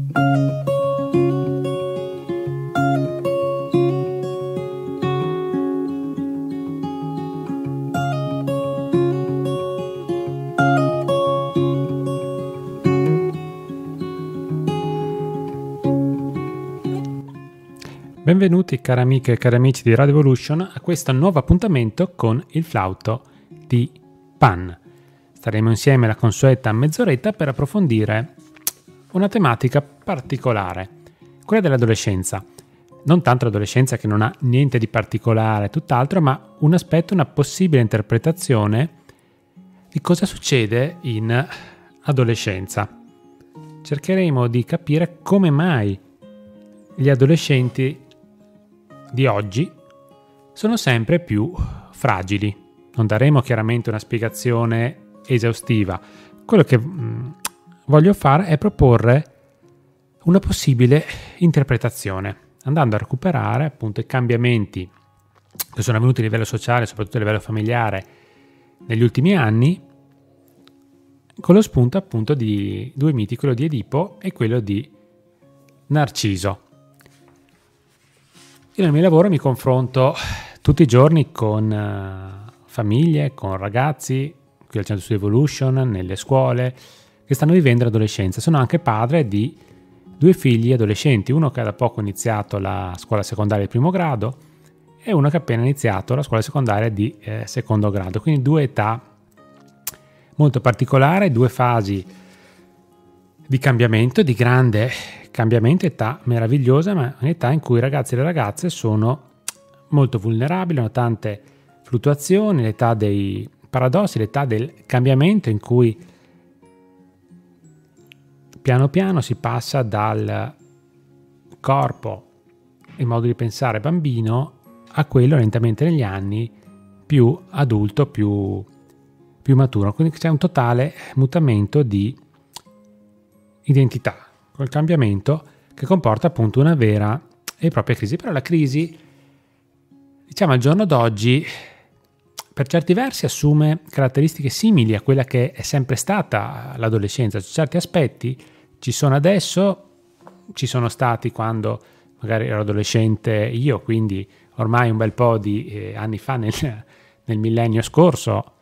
Benvenuti cari amiche e cari amici di Radio Evolution a questo nuovo appuntamento con il flauto di Pan. Staremo insieme la consueta mezz'oretta per approfondire una tematica particolare, quella dell'adolescenza. Non tanto l'adolescenza che non ha niente di particolare, tutt'altro, ma un aspetto, una possibile interpretazione di cosa succede in adolescenza. Cercheremo di capire come mai gli adolescenti di oggi sono sempre più fragili. Non daremo chiaramente una spiegazione esaustiva. Quello che voglio fare è proporre una possibile interpretazione, andando a recuperare appunto i cambiamenti che sono avvenuti a livello sociale, soprattutto a livello familiare, negli ultimi anni, con lo spunto appunto di due miti, quello di Edipo e quello di Narciso. Io nel mio lavoro mi confronto tutti i giorni con famiglie, con ragazzi, qui al Centro Studio Evolution, nelle scuole, che stanno vivendo l'adolescenza. Sono anche padre di due figli adolescenti, uno che ha da poco iniziato la scuola secondaria di primo grado e uno che ha appena iniziato la scuola secondaria di secondo grado. Quindi due età molto particolari, due fasi di cambiamento, di grande cambiamento, età meravigliosa, ma un'età in cui i ragazzi e le ragazze sono molto vulnerabili, hanno tante fluttuazioni, l'età dei paradossi, l'età del cambiamento in cui piano piano si passa dal corpo, il modo di pensare bambino, a quello lentamente negli anni più adulto, più maturo. Quindi c'è un totale mutamento di identità, col cambiamento che comporta appunto una vera e propria crisi. Però la crisi, diciamo al giorno d'oggi, per certi versi assume caratteristiche simili a quella che è sempre stata l'adolescenza. Certi aspetti ci sono adesso, ci sono stati quando magari ero adolescente io, quindi ormai un bel po' di anni fa nel millennio scorso,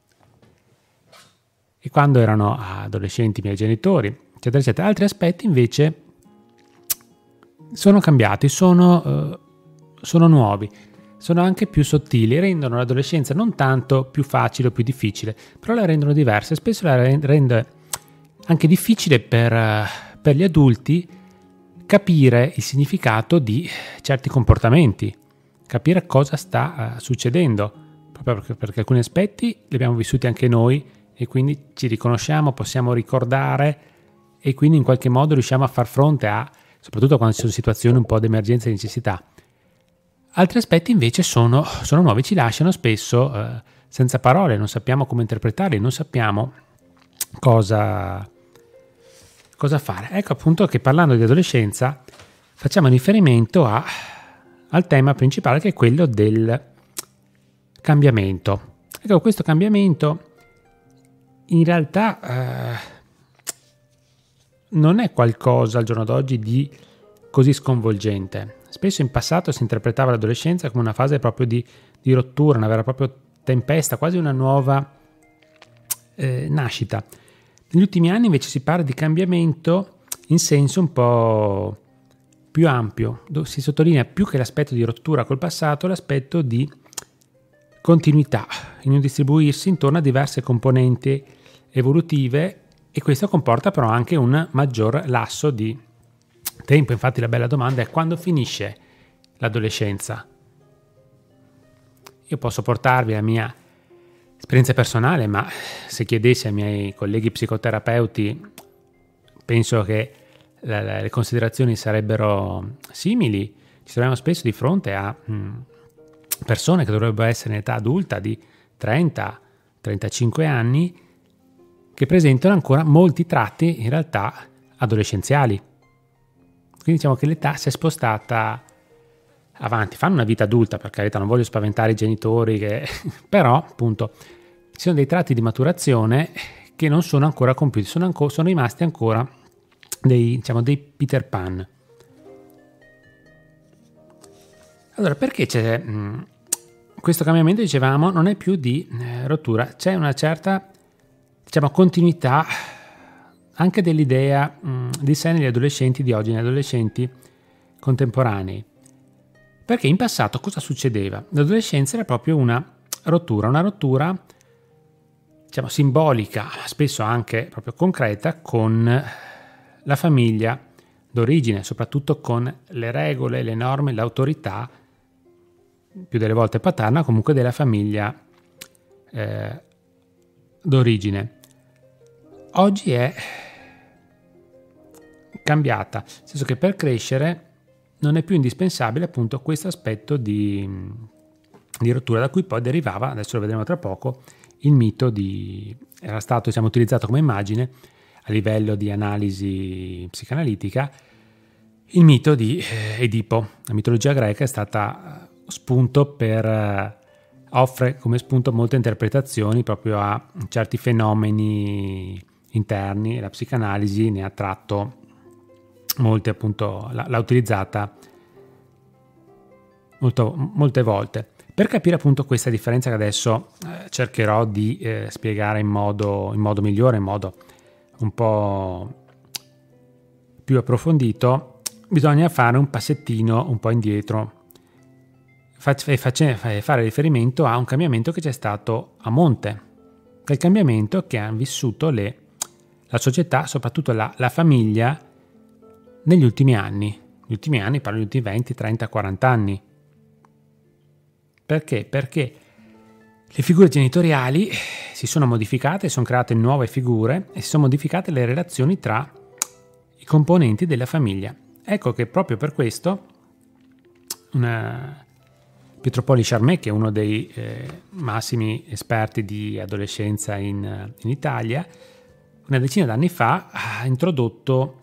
e quando erano adolescenti i miei genitori, eccetera, eccetera. Altri aspetti invece sono cambiati, sono nuovi, sono anche più sottili, rendono l'adolescenza non tanto più facile o più difficile, però la rendono diversa e spesso la rende anche difficile per gli adulti capire il significato di certi comportamenti, capire cosa sta succedendo, proprio perché alcuni aspetti li abbiamo vissuti anche noi e quindi ci riconosciamo, possiamo ricordare e quindi in qualche modo riusciamo a far fronte a, soprattutto quando ci sono situazioni un po' di emergenza e necessità. Altri aspetti invece sono nuovi, ci lasciano spesso senza parole, non sappiamo come interpretarli, non sappiamo cosa fare. Ecco appunto che parlando di adolescenza facciamo riferimento al tema principale, che è quello del cambiamento. Ecco, questo cambiamento in realtà non è qualcosa al giorno d'oggi di così sconvolgente. Spesso in passato si interpretava l'adolescenza come una fase proprio di rottura, una vera e propria tempesta, quasi una nuova nascita. Negli ultimi anni invece si parla di cambiamento in senso un po' più ampio, dove si sottolinea più che l'aspetto di rottura col passato, l'aspetto di continuità, in un distribuirsi intorno a diverse componenti evolutive, e questo comporta però anche un maggior lasso di tempo. Infatti la bella domanda è: quando finisce l'adolescenza? Io posso portarvi la mia esperienza personale, ma se chiedessi ai miei colleghi psicoterapeuti penso che le considerazioni sarebbero simili. Ci troviamo spesso di fronte a persone che dovrebbero essere in età adulta di 30-35 anni che presentano ancora molti tratti in realtà adolescenziali. Quindi diciamo che l'età si è spostata avanti, fanno una vita adulta, per carità, non voglio spaventare i genitori, però appunto ci sono dei tratti di maturazione che non sono ancora compiuti, sono rimasti ancora dei Peter Pan. Allora, perché c'è questo cambiamento? Dicevamo, non è più di rottura, c'è una certa, diciamo, continuità anche dell'idea di sé negli adolescenti di oggi, negli adolescenti contemporanei. Perché in passato cosa succedeva? L'adolescenza era proprio una rottura, diciamo, simbolica, spesso anche proprio concreta, con la famiglia d'origine, soprattutto con le regole, le norme, l'autorità, più delle volte paterna, comunque della famiglia d'origine. Oggi è cambiata, nel senso che per crescere non è più indispensabile appunto questo aspetto di rottura, da cui poi derivava, adesso lo vedremo tra poco, il mito era stato, diciamo, utilizzato come immagine a livello di analisi psicanalitica, il mito di Edipo. La mitologia greca è stata spunto offre come spunto molte interpretazioni proprio a certi fenomeni interni, e la psicanalisi ne ha tratto molte, appunto, l'ha utilizzata molte volte. Per capire appunto questa differenza che adesso cercherò di spiegare in modo migliore, in modo un po' più approfondito, bisogna fare un passettino un po' indietro e fare riferimento a un cambiamento che c'è stato a monte, del cambiamento che hanno vissuto la società, soprattutto la famiglia, negli ultimi anni. Gli ultimi anni, parlo degli ultimi 20, 30, 40 anni. Perché? Perché le figure genitoriali si sono modificate, sono create nuove figure e si sono modificate le relazioni tra i componenti della famiglia. Ecco che proprio per questo Pietro Poli Charmé, che è uno dei massimi esperti di adolescenza in Italia, una decina d'anni fa ha introdotto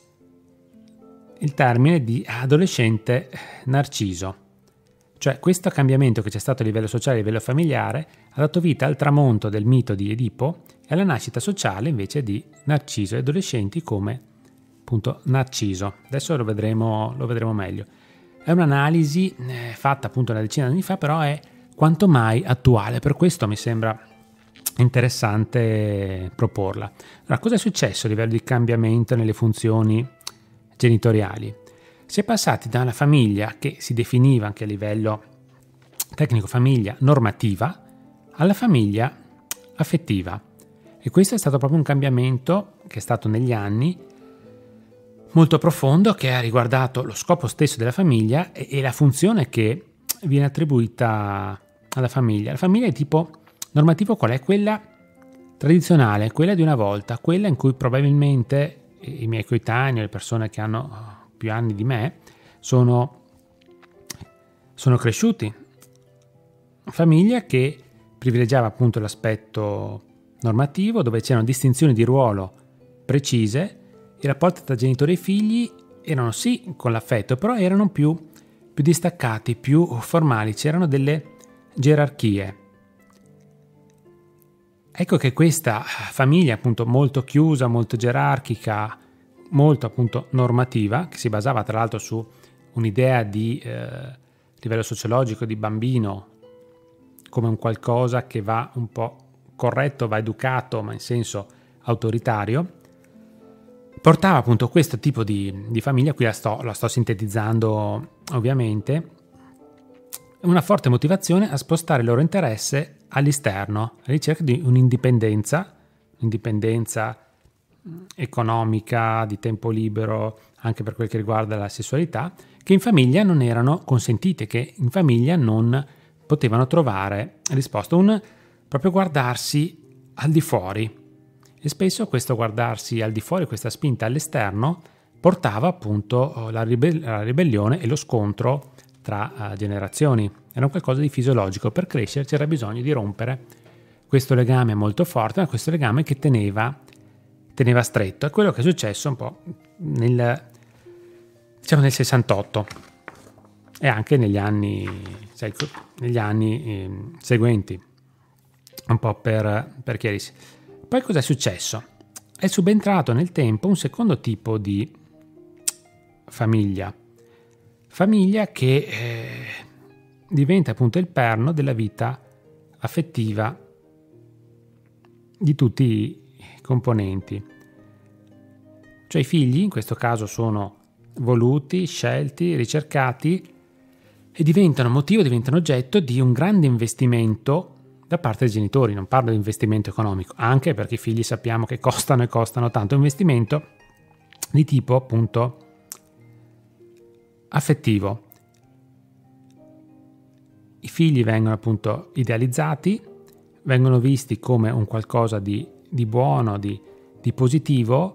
il termine di adolescente narciso. Cioè questo cambiamento che c'è stato a livello sociale e a livello familiare ha dato vita al tramonto del mito di Edipo e alla nascita sociale invece di Narciso, e adolescenti come appunto Narciso. Adesso lo vedremo meglio. È un'analisi fatta appunto una decina di anni fa, però è quanto mai attuale, per questo mi sembra interessante proporla. Allora, cosa è successo a livello di cambiamento nelle funzioni genitoriali? Si è passati da una famiglia che si definiva anche a livello tecnico famiglia normativa alla famiglia affettiva, e questo è stato proprio un cambiamento che è stato negli anni molto profondo, che ha riguardato lo scopo stesso della famiglia e la funzione che viene attribuita alla famiglia. La famiglia è tipo normativo qual è? Quella tradizionale, quella di una volta, quella in cui probabilmente i miei coetanei, le persone che hanno più anni di me, sono cresciuti. Famiglia che privilegiava appunto l'aspetto normativo, dove c'erano distinzioni di ruolo precise. I rapporti tra genitori e figli erano sì con l'affetto, però erano più distaccati, più formali, c'erano delle gerarchie. Ecco che questa famiglia appunto molto chiusa, molto gerarchica, molto appunto normativa, che si basava tra l'altro su un'idea di livello sociologico di bambino come un qualcosa che va un po' corretto, va educato, ma in senso autoritario, portava appunto questo tipo di famiglia, qui la sto sintetizzando ovviamente, una forte motivazione a spostare il loro interesse all'esterno, alla ricerca di un'indipendenza economica, di tempo libero, anche per quel che riguarda la sessualità, che in famiglia non erano consentite, che in famiglia non potevano trovare risposta, proprio guardarsi al di fuori. E spesso questo guardarsi al di fuori, questa spinta all'esterno, portava appunto la ribellione e lo scontro tra generazioni. Era un qualcosa di fisiologico. Per crescere c'era bisogno di rompere questo legame molto forte, ma questo legame che teneva stretto. È quello che è successo un po' nel 68 e anche negli anni seguenti, un po' per chiarirsi. Poi cosa è successo? è subentrato nel tempo un secondo tipo di famiglia che diventa appunto il perno della vita affettiva di tutti i componenti. Cioè i figli in questo caso sono voluti, scelti, ricercati e diventano oggetto di un grande investimento da parte dei genitori. Non parlo di investimento economico, anche perché i figli sappiamo che costano tanto. È un investimento di tipo appunto affettivo. I figli vengono appunto idealizzati, vengono visti come un qualcosa di buono, di positivo,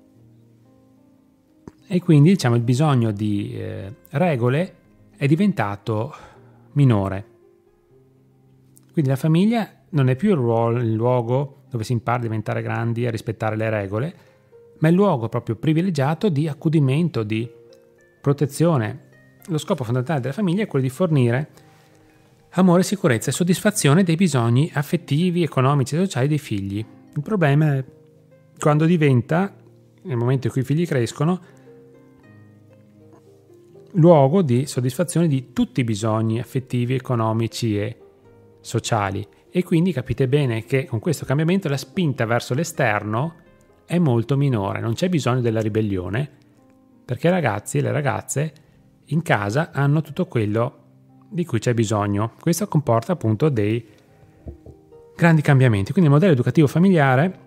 e quindi il bisogno di regole è diventato minore. Quindi la famiglia non è più il luogo dove si impara a diventare grandi e a rispettare le regole, ma è il luogo proprio privilegiato di accudimento, di protezione. Lo scopo fondamentale della famiglia è quello di fornire amore, sicurezza e soddisfazione dei bisogni affettivi, economici e sociali dei figli. Il problema è quando diventa, nel momento in cui i figli crescono, luogo di soddisfazione di tutti i bisogni affettivi, economici e sociali. E quindi capite bene che con questo cambiamento la spinta verso l'esterno è molto minore, non c'è bisogno della ribellione, perché i ragazzi e le ragazze in casa hanno tutto quello di cui c'è bisogno. Questo comporta appunto dei grandi cambiamenti. Quindi il modello educativo familiare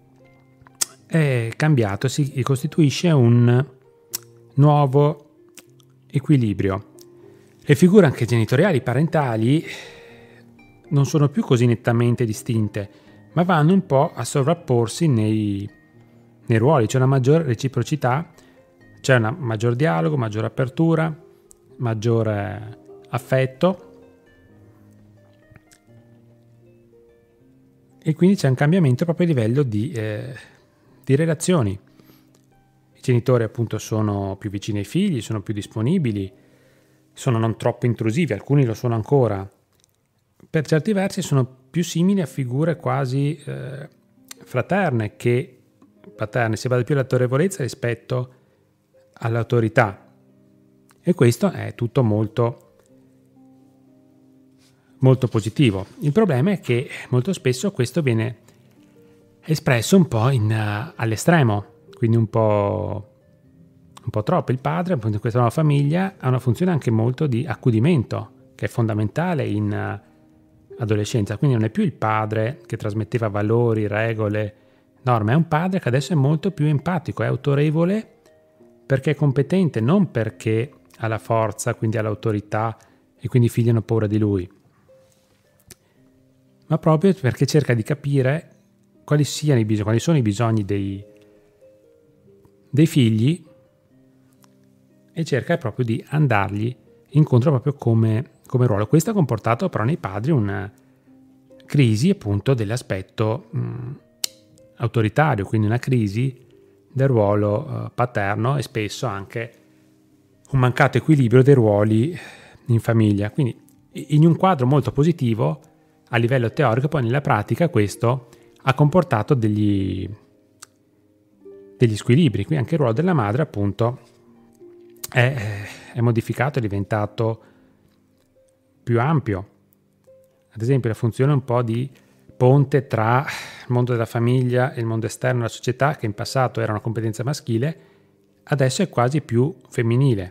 è cambiato, si costituisce un nuovo equilibrio. Le figure anche genitoriali, parentali, non sono più così nettamente distinte, ma vanno un po' a sovrapporsi nei ruoli. C'è una maggior reciprocità, c'è un maggior dialogo, maggiore apertura, maggiore affetto, e quindi c'è un cambiamento proprio a livello di relazioni. I genitori appunto sono più vicini ai figli, sono più disponibili, sono non troppo intrusivi, alcuni lo sono ancora. Per certi versi sono più simili a figure quasi fraterne che paterne, si va più all'autorevolezza rispetto all'autorità, e questo è tutto molto molto positivo. Il problema è che molto spesso questo viene espresso un po' all'estremo, quindi un po' troppo. Il padre appunto in questa nuova famiglia ha una funzione anche molto di accudimento, che è fondamentale in adolescenza. Quindi non è più il padre che trasmetteva valori, regole, norme, è un padre che adesso è molto più empatico, è autorevole perché è competente, non perché ha la forza, quindi ha l'autorità e quindi i figli hanno paura di lui, ma proprio perché cerca di capire quali sono i bisogni dei figli, e cerca proprio di andargli incontro proprio come ruolo. Questo ha comportato però nei padri una crisi appunto dell'aspetto autoritario, quindi una crisi del ruolo paterno, e spesso anche un mancato equilibrio dei ruoli in famiglia. Quindi in un quadro molto positivo a livello teorico, poi nella pratica questo ha comportato degli squilibri. Qui anche il ruolo della madre appunto è modificato, è diventato più ampio. Ad esempio la funzione un po' di ponte tra il mondo della famiglia e il mondo esterno della società, che in passato era una competenza maschile, adesso è quasi più femminile.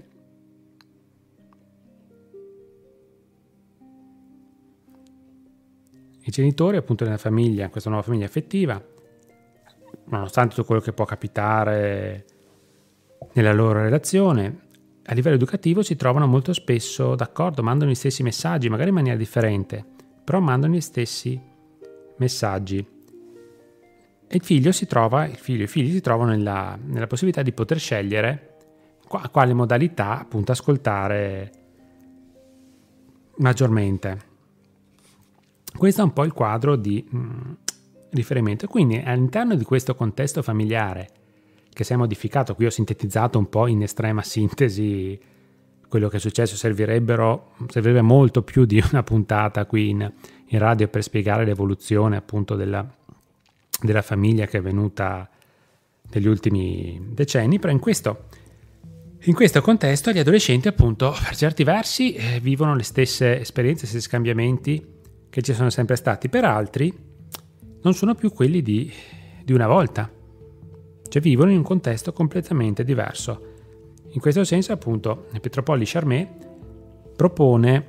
I genitori appunto nella famiglia, in questa nuova famiglia affettiva, nonostante tutto quello che può capitare nella loro relazione, a livello educativo si trovano molto spesso d'accordo, mandano gli stessi messaggi, magari in maniera differente, però mandano gli stessi messaggi. E i figli si trovano nella possibilità di poter scegliere quale modalità appunto ascoltare maggiormente. Questo è un po' il quadro di riferimento. Quindi all'interno di questo contesto familiare che si è modificato, qui ho sintetizzato un po' in estrema sintesi quello che è successo, servirebbe molto più di una puntata qui in radio per spiegare l'evoluzione appunto della famiglia che è venuta degli ultimi decenni, però in questo contesto gli adolescenti, appunto, per certi versi vivono le stesse esperienze, gli stessi cambiamenti che ci sono sempre stati, per altri non sono più quelli di una volta, cioè vivono in un contesto completamente diverso. In questo senso, appunto, Pietro Polli Charmé propone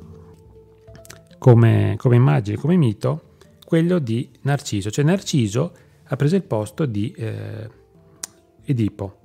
come immagine, come mito, quello di Narciso. Cioè Narciso ha preso il posto di Edipo.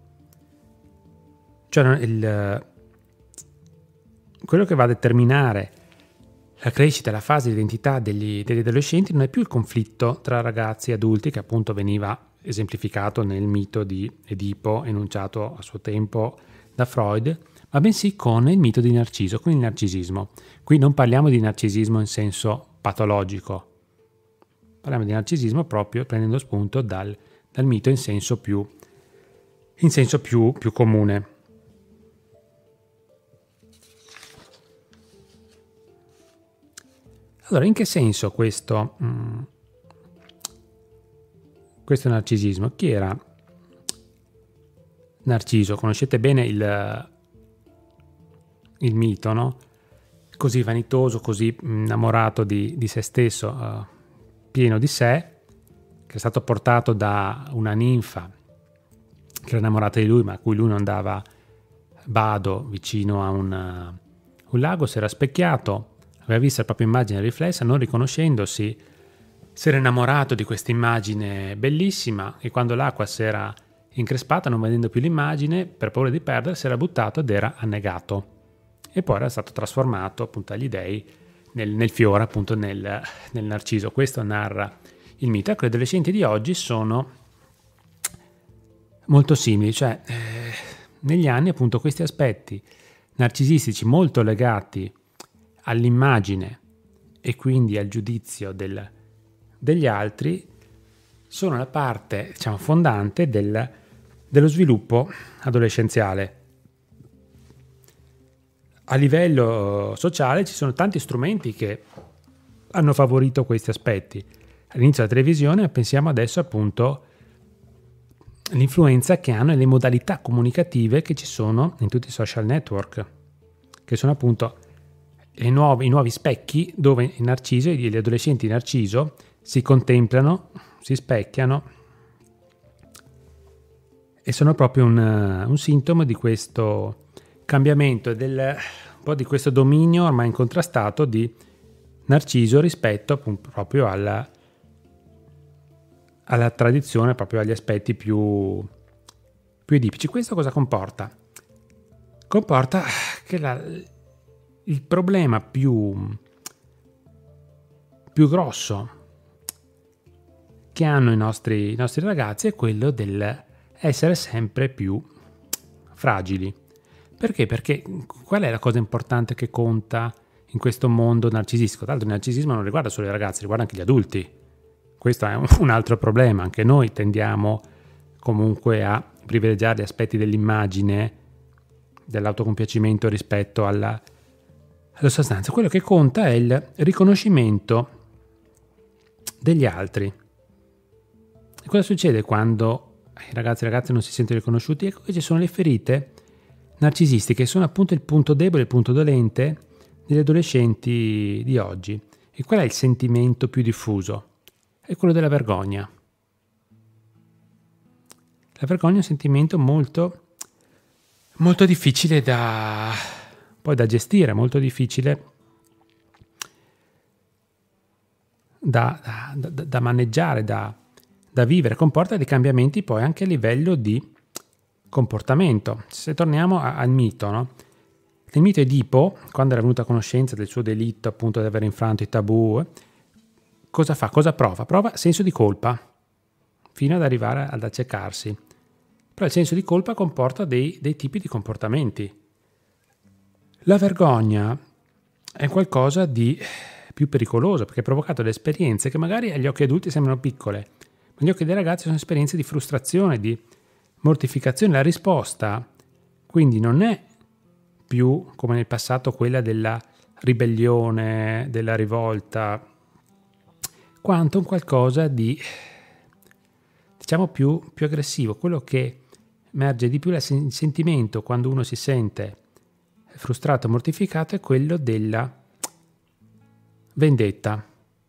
Cioè quello che va a determinare la crescita, la fase di identità degli adolescenti non è più il conflitto tra ragazzi e adulti, che appunto veniva esemplificato nel mito di Edipo, enunciato a suo tempo da Freud, ma bensì con il mito di Narciso, con il narcisismo. Qui non parliamo di narcisismo in senso patologico, parliamo di narcisismo proprio prendendo spunto dal mito in senso più comune. Allora, in che senso questo narcisismo? Chi era Narciso? Conoscete bene il mito, no? Così vanitoso, così innamorato di se stesso, pieno di sé, che è stato portato da una ninfa che era innamorata di lui, ma a cui lui non dava bado, vicino a un lago, si era specchiato, aveva visto la propria immagine riflessa, non riconoscendosi, si era innamorato di questa immagine bellissima e quando l'acqua si era increspata, non vedendo più l'immagine, per paura di perdere, si era buttato ed era annegato. E poi era stato trasformato appunto dagli dei nel fiore, appunto nel narciso. Questo narra il mito. Ecco, gli adolescenti di oggi sono molto simili, cioè negli anni appunto questi aspetti narcisistici molto legati all'immagine e quindi al giudizio degli altri sono la parte, diciamo, fondante dello sviluppo adolescenziale. A livello sociale ci sono tanti strumenti che hanno favorito questi aspetti. All'inizio della televisione, pensiamo adesso appunto l'influenza che hanno e le modalità comunicative che ci sono in tutti i social network, che sono appunto i nuovi specchi dove i Narciso, gli adolescenti di Narciso si contemplano, si specchiano e sono proprio un sintomo di questo cambiamento, un po' di questo dominio ormai incontrastato di Narciso rispetto proprio alla tradizione, proprio agli aspetti più edipici. Questo cosa comporta? Comporta che il problema più grosso che hanno i nostri ragazzi è quello dell'essere sempre più fragili. Perché? Perché qual è la cosa importante che conta in questo mondo narcisistico? Tra l'altro il narcisismo non riguarda solo i ragazzi, riguarda anche gli adulti. Questo è un altro problema. Anche noi tendiamo comunque a privilegiare gli aspetti dell'immagine, dell'autocompiacimento rispetto alla sostanza. Quello che conta è il riconoscimento degli altri. E cosa succede quando i ragazzi e le ragazze non si sentono riconosciuti? Ecco che ci sono le ferite narcisistiche, che sono appunto il punto debole, il punto dolente degli adolescenti di oggi. E qual è il sentimento più diffuso? È quello della vergogna. La vergogna è un sentimento molto, molto difficile da gestire, molto difficile da maneggiare, da vivere. Comporta dei cambiamenti poi anche a livello di comportamento. Se torniamo al mito, no? Nel mito Edipo, quando era venuto a conoscenza del suo delitto, appunto di aver infranto i tabù, cosa fa? Cosa prova? Prova senso di colpa, fino ad arrivare ad accecarsi. Però il senso di colpa comporta dei tipi di comportamenti. La vergogna è qualcosa di più pericoloso, perché è provocato da esperienze che magari agli occhi adulti sembrano piccole, ma agli occhi dei ragazzi sono esperienze di frustrazione, di mortificazione. La risposta quindi non è più come nel passato quella della ribellione, della rivolta, quanto un qualcosa di, diciamo più aggressivo, quello che emerge di più il sentimento quando uno si sente frustrato, mortificato, è quello della vendetta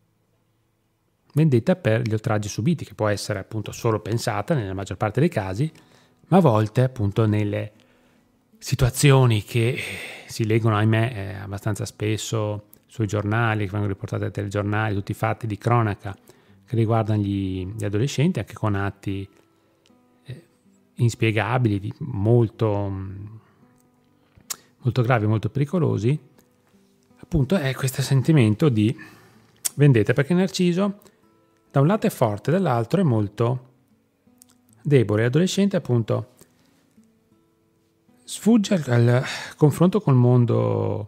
per gli oltraggi subiti, che può essere appunto solo pensata nella maggior parte dei casi, ma a volte appunto nelle situazioni che si leggono, ahimè, abbastanza spesso sui giornali, che vengono riportati dai telegiornali, tutti i fatti di cronaca che riguardano gli adolescenti, anche con atti inspiegabili, molto gravi, molto pericolosi. Appunto è questo sentimento di vendetta, perché Narciso da un lato è forte, dall'altro è molto debole. L'adolescente appunto sfugge al confronto col mondo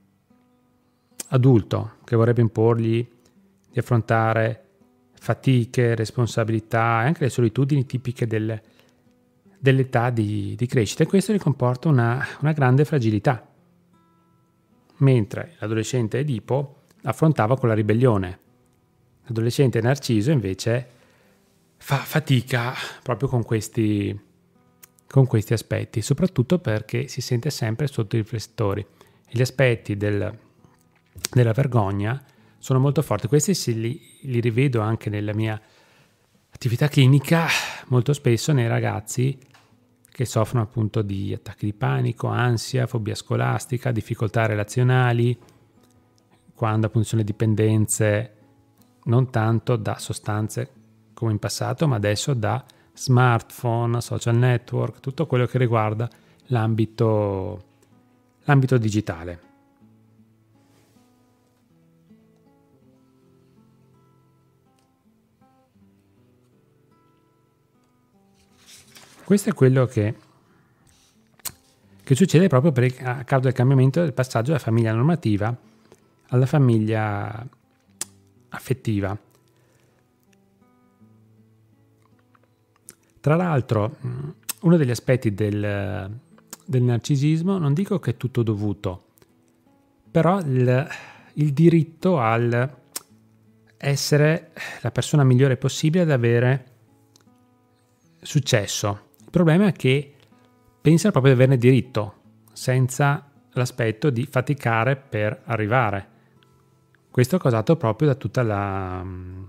adulto, che vorrebbe imporgli di affrontare fatiche, responsabilità e anche le solitudini tipiche dell'età di crescita, e questo gli comporta una grande fragilità, mentre l'adolescente Edipo affrontava con la ribellione. L'adolescente Narciso invece fa fatica proprio con questi aspetti, soprattutto perché si sente sempre sotto i riflettori e gli aspetti della vergogna sono molto forti. Questi li rivedo anche nella mia attività clinica, molto spesso nei ragazzi che soffrono appunto di attacchi di panico, ansia, fobia scolastica, difficoltà relazionali, quando appunto sono dipendenze non tanto da sostanze come in passato, ma adesso da smartphone, social network, tutto quello che riguarda l'ambito digitale. Questo è quello che succede proprio a causa del cambiamento del passaggio dalla famiglia normativa alla famiglia affettiva. Tra l'altro, uno degli aspetti del narcisismo, non dico che è tutto dovuto, però il diritto al essere la persona migliore possibile, ad avere successo. Il problema è che pensa proprio di averne diritto, senza l'aspetto di faticare per arrivare. Questo è causato proprio da tutta la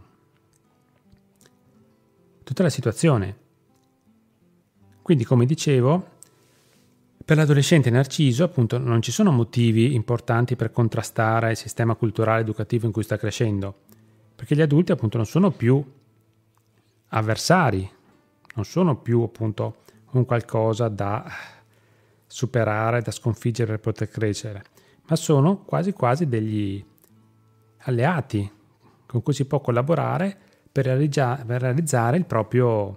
situazione. Quindi, come dicevo, per l'adolescente Narciso appunto non ci sono motivi importanti per contrastare il sistema culturale educativo in cui sta crescendo, perché gli adulti appunto non sono più avversari, non sono più appunto un qualcosa da superare, da sconfiggere per poter crescere, ma sono quasi degli alleati con cui si può collaborare per realizzare il proprio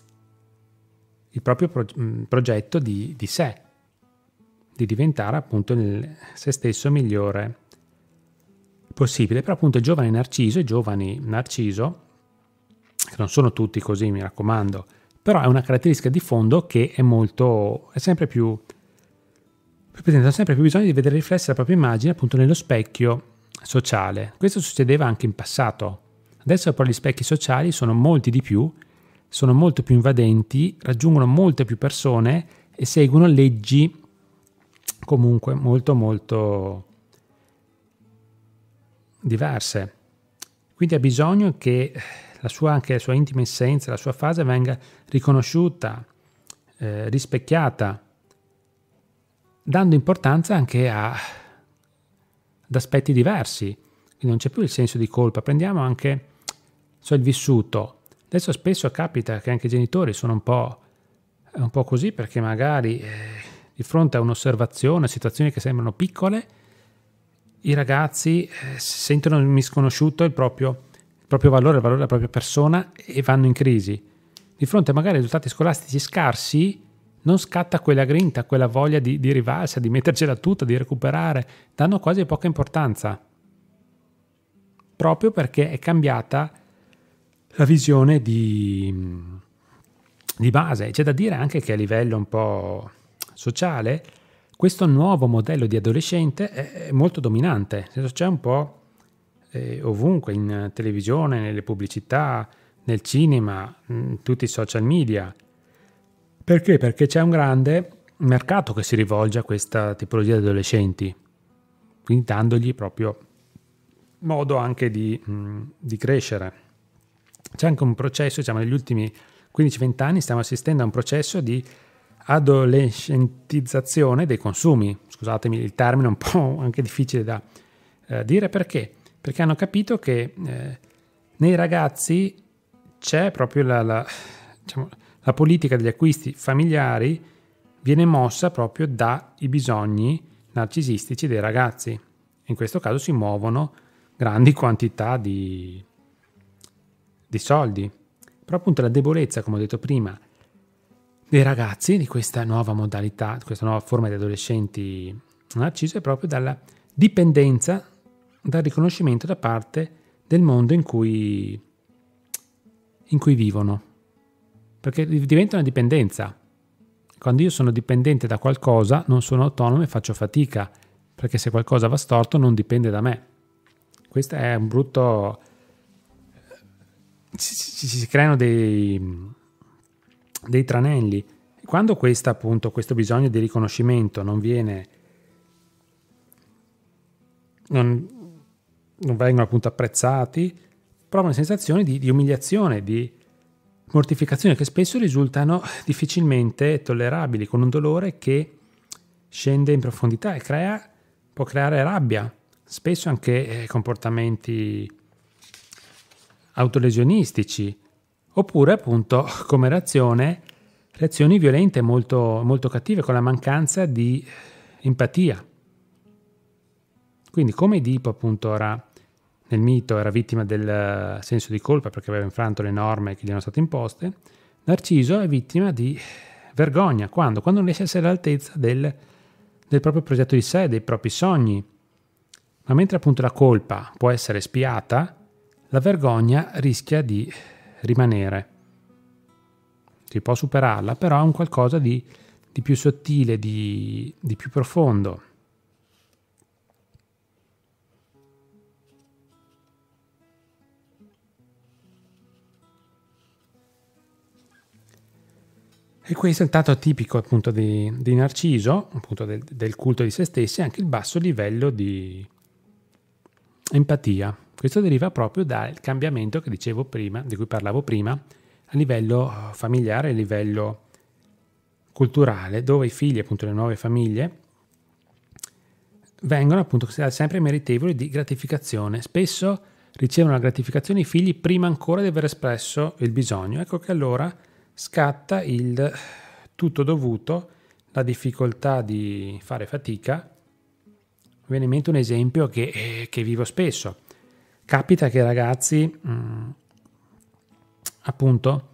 progetto di sé, di diventare appunto se stesso migliore possibile. Però appunto i giovani Narciso, che non sono tutti così, mi raccomando, però è una caratteristica di fondo che presentano sempre più bisogno di vedere riflessa la propria immagine appunto nello specchio sociale. Questo succedeva anche in passato. Adesso però gli specchi sociali sono molti di più, sono molto più invadenti, raggiungono molte più persone e seguono leggi comunque molto diverse. Quindi ha bisogno che anche la sua intima essenza, la sua fase venga riconosciuta, rispecchiata, dando importanza anche ad aspetti diversi. Quindi non c'è più il senso di colpa, prendiamo anche il vissuto. Adesso spesso capita che anche i genitori sono un po' così, perché magari di fronte a un'osservazione, a situazioni che sembrano piccole, i ragazzi sentono misconosciuto il proprio valore, il valore della propria persona, e vanno in crisi. Di fronte magari a risultati scolastici scarsi non scatta quella grinta, quella voglia di rivalsa, di mettercela tutta, di recuperare, danno quasi poca importanza, proprio perché è cambiata la visione di base. C'è da dire anche che a livello un po' sociale questo nuovo modello di adolescente è molto dominante, c'è un po' ovunque, in televisione, nelle pubblicità, nel cinema, tutti i social media. Perché? Perché c'è un grande mercato che si rivolge a questa tipologia di adolescenti, quindi dandogli proprio modo anche di crescere. C'è anche un processo, diciamo, negli ultimi 15-20 anni stiamo assistendo a un processo di adolescentizzazione dei consumi. Scusatemi il termine, è un po' anche difficile da dire. Perché? Perché hanno capito che nei ragazzi c'è proprio diciamo, la politica degli acquisti familiari viene mossa proprio dai bisogni narcisistici dei ragazzi. In questo caso si muovono grandi quantità di soldi. Però appunto la debolezza, come ho detto prima, dei ragazzi di questa nuova modalità, di questa nuova forma di adolescenti narciso è proprio dalla dipendenza dal riconoscimento da parte del mondo in cui vivono. Perché diventa una dipendenza. Quando io sono dipendente da qualcosa, non sono autonomo e faccio fatica, perché se qualcosa va storto non dipende da me. Questo è un brutto... si creano dei tranelli. Quando questo bisogno di riconoscimento non vengono appunto apprezzati, provano sensazioni di umiliazione, di mortificazione che spesso risultano difficilmente tollerabili, con un dolore che scende in profondità e può creare rabbia, spesso anche comportamenti autolesionistici, oppure appunto come reazioni violente molto, molto cattive, con la mancanza di empatia. Quindi come Edipo appunto nel mito era vittima del senso di colpa perché aveva infranto le norme che gli erano state imposte, Narciso è vittima di vergogna. Quando non riesce a essere all'altezza del proprio progetto di sé, dei propri sogni. Ma mentre appunto la colpa può essere spiata, la vergogna rischia di rimanere. Si può superarla, però è un qualcosa di più sottile, di più profondo. E questo è il tratto tipico appunto di Narciso, appunto del culto di se stessi, e anche il basso livello di empatia. Questo deriva proprio dal cambiamento che dicevo prima, di cui parlavo prima, a livello familiare, a livello culturale, dove i figli, appunto le nuove famiglie, vengono appunto considerati sempre meritevoli di gratificazione. Spesso ricevono la gratificazione i figli prima ancora di aver espresso il bisogno. Ecco che allora scatta il tutto dovuto, la difficoltà di fare fatica. Mi viene in mente un esempio che vivo spesso. Capita che i ragazzi appunto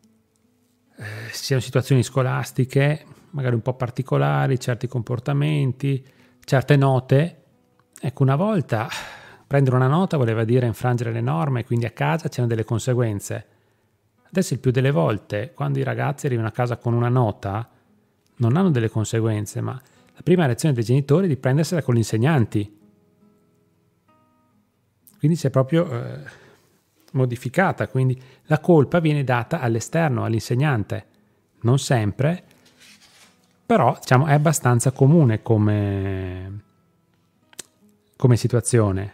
siano situazioni scolastiche magari un po' particolari, certi comportamenti, certe note. Ecco, una volta prendere una nota voleva dire infrangere le norme, quindi a casa c'erano delle conseguenze. Adesso il più delle volte, quando i ragazzi arrivano a casa con una nota, non hanno delle conseguenze, ma la prima reazione dei genitori è di prendersela con gli insegnanti. Quindi si è proprio modificata, quindi la colpa viene data all'esterno, all'insegnante. Non sempre, però diciamo è abbastanza comune come situazione.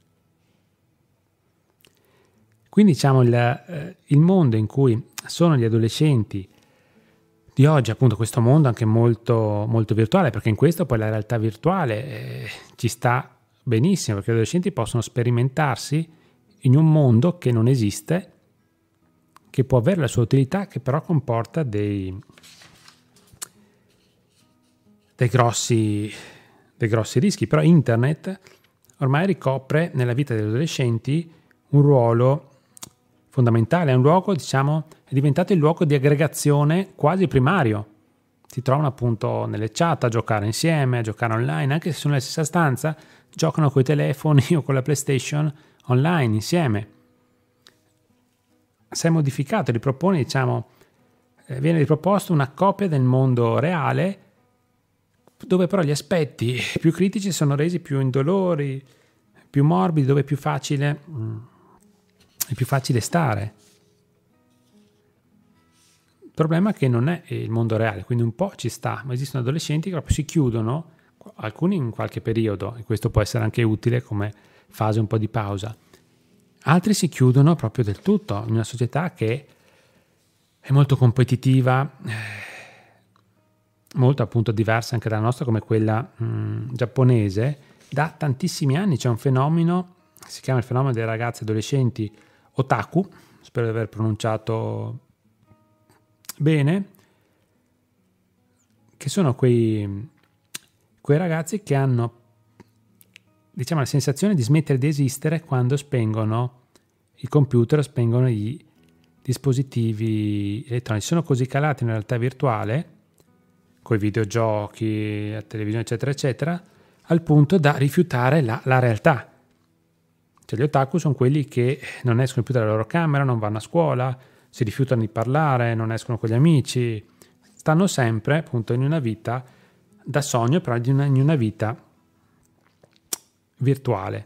Quindi diciamo il mondo in cui sono gli adolescenti di oggi, appunto questo mondo anche molto, molto virtuale, perché in questo poi la realtà virtuale ci sta benissimo, perché gli adolescenti possono sperimentarsi in un mondo che non esiste, che può avere la sua utilità, che però comporta dei grossi rischi. Però internet ormai ricopre nella vita degli adolescenti un ruolo fondamentale, è un luogo, diciamo, è diventato il luogo di aggregazione quasi primario. Si trovano appunto nelle chat a giocare insieme, a giocare online, anche se sono nella stessa stanza, giocano coi telefoni o con la PlayStation online insieme. Si è modificato, viene riproposto una copia del mondo reale, dove però gli aspetti più critici sono resi più indolori, più morbidi, dove è più facile stare. problema che non è il mondo reale, quindi un po' ci sta, ma esistono adolescenti che proprio si chiudono, alcuni in qualche periodo, e questo può essere anche utile come fase un po' di pausa. Altri si chiudono proprio del tutto in una società che è molto competitiva, molto appunto diversa anche dalla nostra, come quella giapponese. Da tantissimi anni c'è un fenomeno, si chiama il fenomeno dei ragazzi adolescenti otaku, spero di aver pronunciato bene, che sono quei ragazzi che hanno, diciamo, la sensazione di smettere di esistere quando spengono il computer, spengono i dispositivi elettronici. Sono così calati nella realtà virtuale, con i videogiochi, la televisione, eccetera, eccetera, al punto da rifiutare la realtà. Cioè, gli otaku sono quelli che non escono più dalla loro camera, non vanno a scuola, si rifiutano di parlare, non escono con gli amici, stanno sempre appunto in una vita da sogno, però in una vita virtuale.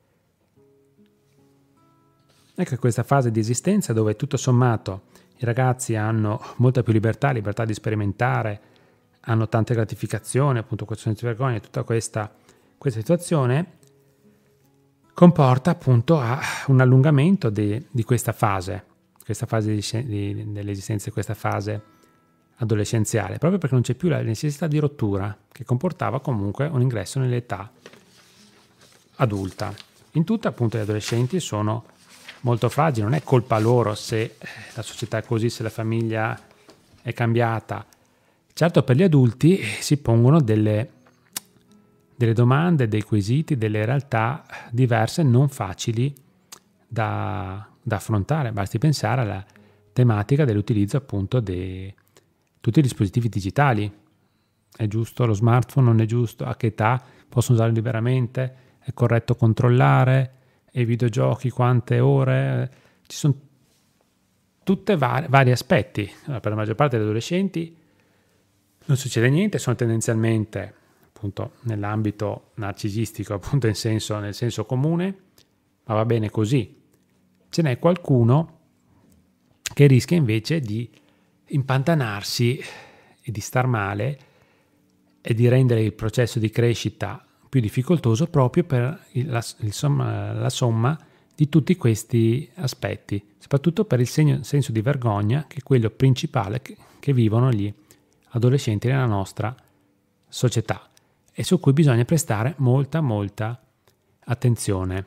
Ecco questa fase di esistenza dove tutto sommato i ragazzi hanno molta più libertà di sperimentare, hanno tante gratificazioni, appunto questo senso di vergogna, tutta questa situazione comporta appunto a un allungamento di questa fase dell'esistenza, di questa fase adolescenziale, proprio perché non c'è più la necessità di rottura che comportava comunque un ingresso nell'età adulta. In tutto appunto gli adolescenti sono molto fragili, non è colpa loro se la società è così, se la famiglia è cambiata. Certo, per gli adulti si pongono delle domande, dei quesiti, delle realtà diverse, non facili da affrontare. Basti pensare alla tematica dell'utilizzo appunto di tutti i dispositivi digitali. È giusto lo smartphone, non è giusto? A che età possono usarlo liberamente? È corretto controllare? E i videogiochi quante ore? Ci sono tutti vari aspetti. Per la maggior parte degli adolescenti non succede niente, sono tendenzialmente appunto nell'ambito narcisistico, appunto nel senso comune, ma va bene così. Ce n'è qualcuno che rischia invece di impantanarsi e di star male e di rendere il processo di crescita più difficoltoso proprio per la somma di tutti questi aspetti, soprattutto per il senso di vergogna che è quello principale che vivono gli adolescenti nella nostra società e su cui bisogna prestare molta attenzione.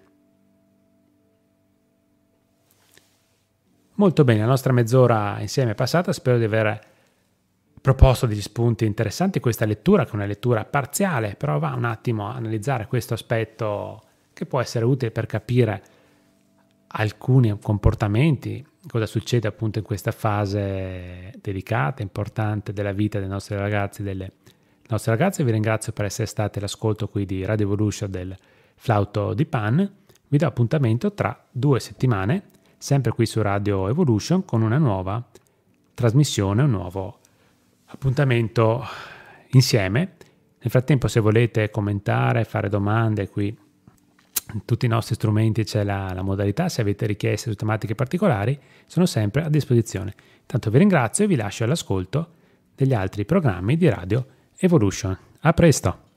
Molto bene, la nostra mezz'ora insieme è passata, spero di aver proposto degli spunti interessanti. Questa lettura, che è una lettura parziale, però va un attimo a analizzare questo aspetto che può essere utile per capire alcuni comportamenti, cosa succede appunto in questa fase delicata, importante della vita dei nostri ragazzi, delle nostre ragazze. Vi ringrazio per essere stati all'ascolto qui di Radio Evolution del Flauto di Pan. Vi do appuntamento tra 2 settimane, sempre qui su Radio Evolution, con una nuova trasmissione, un nuovo appuntamento insieme. Nel frattempo, se volete commentare, fare domande, qui in tutti i nostri strumenti c'è la modalità. Se avete richieste su tematiche particolari, sono sempre a disposizione. Intanto vi ringrazio e vi lascio all'ascolto degli altri programmi di Radio Evolution. A presto!